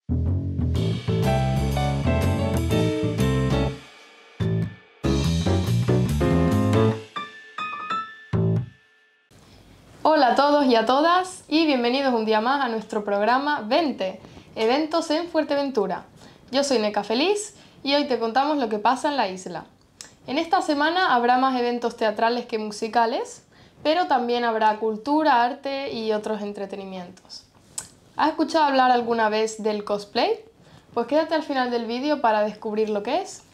Hola a todos y a todas y bienvenidos un día más a nuestro programa 20, Eventos en Fuerteventura. Yo soy Neca Feliz y hoy te contamos lo que pasa en la isla. En esta semana habrá más eventos teatrales que musicales, pero también habrá cultura, arte y otros entretenimientos. ¿Has escuchado hablar alguna vez del cosplay? Pues quédate al final del vídeo para descubrir lo que es.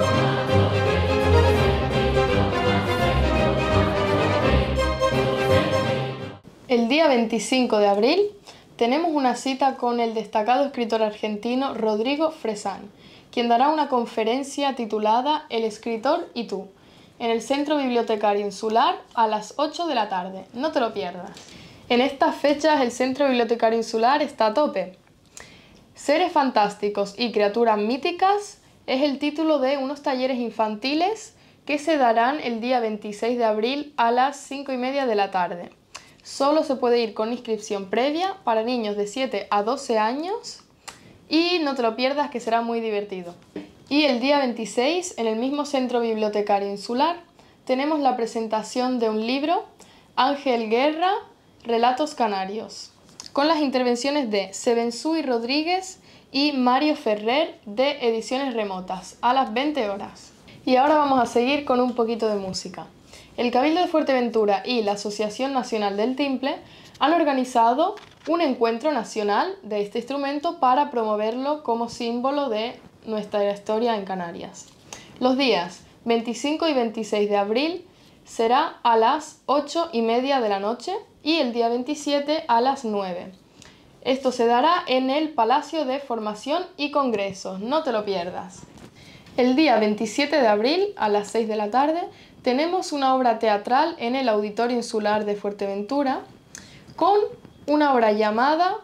El día 25 de abril tenemos una cita con el destacado escritor argentino Rodrigo Fresán, quien dará una conferencia titulada El escritor y tú, en el Centro Bibliotecario Insular a las 8 de la tarde. No te lo pierdas. En estas fechas el Centro Bibliotecario Insular está a tope. Seres fantásticos y criaturas míticas es el título de unos talleres infantiles que se darán el día 26 de abril a las 5:30 de la tarde. Solo se puede ir con inscripción previa para niños de 7 a 12 años y no te lo pierdas, que será muy divertido. Y el día 26, en el mismo Centro Bibliotecario Insular, tenemos la presentación de un libro, Ángel Guerra, Relatos Canarios, con las intervenciones de Sebensui Rodríguez y Mario Ferrer de Ediciones Remotas, a las 20 horas. Y ahora vamos a seguir con un poquito de música. El Cabildo de Fuerteventura y la Asociación Nacional del Timple han organizado un encuentro nacional de este instrumento para promoverlo como símbolo de nuestra historia en Canarias. Los días 25 y 26 de abril será a las 8:30 de la noche y el día 27 a las 9. Esto se dará en el Palacio de Formación y Congresos, no te lo pierdas. El día 27 de abril a las 6 de la tarde tenemos una obra teatral en el Auditorio Insular de Fuerteventura con una obra llamada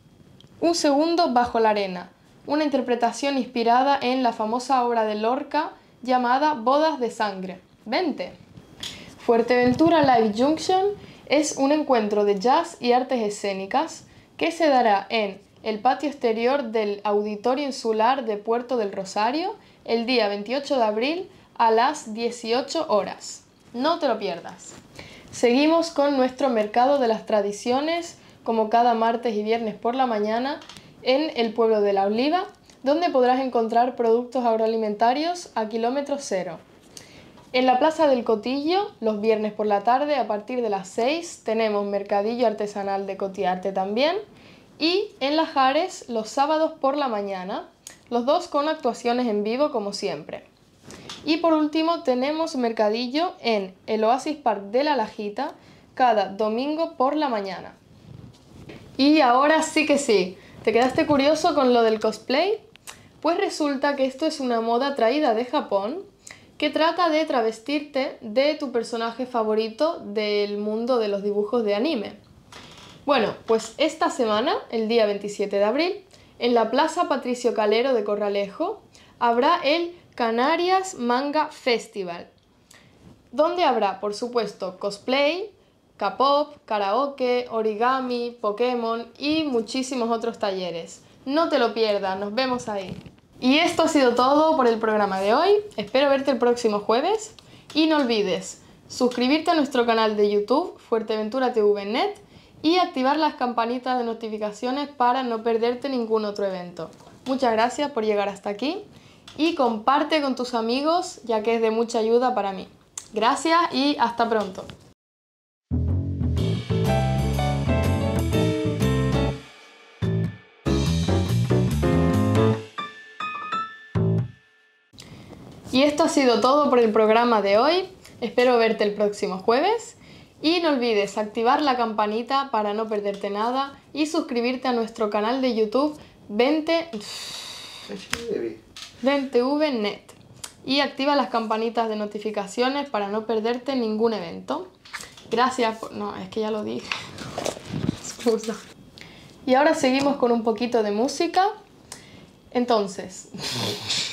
Un segundo bajo la arena, una interpretación inspirada en la famosa obra de Lorca llamada Bodas de Sangre. ¡Vente! Fuerteventura Live Junction es un encuentro de jazz y artes escénicas que se dará en el patio exterior del Auditorio Insular de Puerto del Rosario el día 28 de abril a las 18 horas. No te lo pierdas. Seguimos con nuestro Mercado de las Tradiciones, como cada martes y viernes por la mañana, en el pueblo de La Oliva, donde podrás encontrar productos agroalimentarios a kilómetro cero. En la Plaza del Cotillo, los viernes por la tarde, a partir de las 6, tenemos mercadillo artesanal de Cotiarte también. Y en Lajares, los sábados por la mañana, los dos con actuaciones en vivo como siempre. Y por último tenemos mercadillo en el Oasis Park de La Lajita cada domingo por la mañana. Y ahora sí que sí, ¿te quedaste curioso con lo del cosplay? Pues resulta que esto es una moda traída de Japón que trata de travestirte de tu personaje favorito del mundo de los dibujos de anime. Bueno, pues esta semana, el día 27 de abril, en la Plaza Patricio Calero de Corralejo, habrá el Canarias Manga Festival, donde habrá, por supuesto, cosplay, K-pop, karaoke, origami, Pokémon y muchísimos otros talleres. No te lo pierdas, nos vemos ahí. Y esto ha sido todo por el programa de hoy. Espero verte el próximo jueves y no olvides suscribirte a nuestro canal de YouTube Fuerteventura TV Net y activar las campanitas de notificaciones para no perderte ningún otro evento. Muchas gracias por llegar hasta aquí y comparte con tus amigos, ya que es de mucha ayuda para mí. Gracias y hasta pronto. Y esto ha sido todo por el programa de hoy. Espero verte el próximo jueves. Y no olvides activar la campanita para no perderte nada y suscribirte a nuestro canal de YouTube 20TV Net. Y activa las campanitas de notificaciones para no perderte ningún evento. Gracias por... No, es que ya lo dije. Excusa. Y ahora seguimos con un poquito de música. Entonces...